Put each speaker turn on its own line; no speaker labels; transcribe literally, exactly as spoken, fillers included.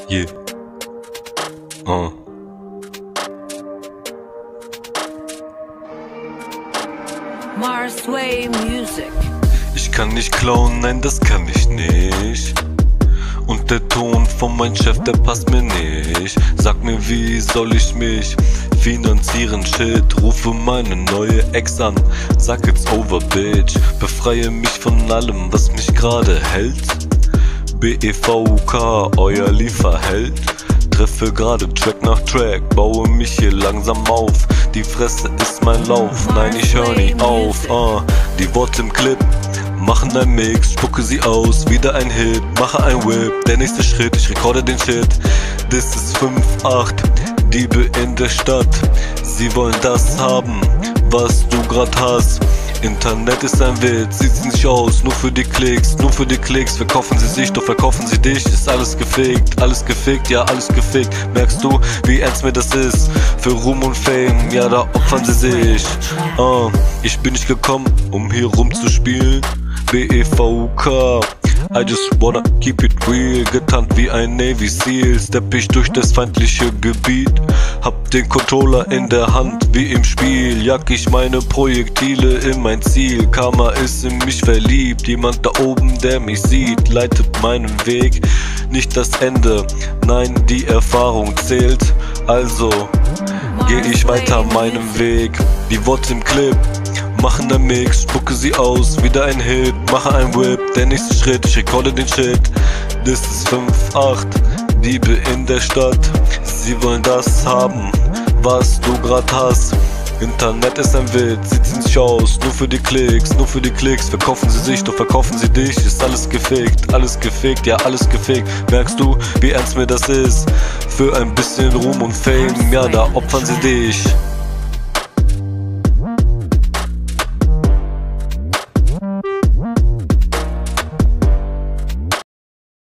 Yeah. Uh.
Marsway Music.
Ich kann nicht klauen, nein, das kann ich nicht. Und der Ton von meinem Chef, der passt mir nicht. Sag mir, wie soll ich mich finanzieren? Shit, rufe meine neue Ex an. Sag it's over, bitch. Befreie mich von allem, was mich gerade hält. B E V U K, euer Lieferheld. Treffe gerade Track nach Track, baue mich hier langsam auf. Die Fresse ist mein Lauf, nein, ich hör nie auf. uh, Die Worte im Clip machen ein Mix, spucke sie aus, wieder ein Hit, mache ein Whip, der nächste Schritt, ich rekorde den Shit. This ist fünf acht, Diebe in der Stadt, sie wollen das haben, was du grad hast. Internet ist ein Witz, sieht nicht aus, nur für die Klicks, nur für die Klicks. Verkaufen sie sich, doch verkaufen sie dich, ist alles gefickt, alles gefickt, ja alles gefickt. Merkst du, wie ernst mir das ist? Für Ruhm und Fame, ja da opfern sie sich. uh, Ich bin nicht gekommen, um hier rumzuspielen. B E V U K, I just wanna keep it real. Getarnt wie ein Navy Seal, stepp ich durch das feindliche Gebiet. Hab den Controller in der Hand wie im Spiel. Jag ich meine Projektile in mein Ziel. Karma ist in mich verliebt. Jemand da oben, der mich sieht, leitet meinen Weg. Nicht das Ende, nein, die Erfahrung zählt. Also geh ich weiter meinem Weg. Die Worte im Clip machen ein Mix, spucke sie aus, wieder ein Hit, mache ein Whip, der nächste Schritt, ich rekorde den Shit. Das ist fünf acht, Diebe in der Stadt, sie wollen das haben, was du grad hast. Internet ist ein Witz, sieht nicht aus, nur für die Klicks, nur für die Klicks. Verkaufen sie sich, doch verkaufen sie dich, ist alles gefickt, alles gefickt, ja alles gefickt. Merkst du, wie ernst mir das ist? Für ein bisschen Ruhm und Fame, ja da opfern sie dich.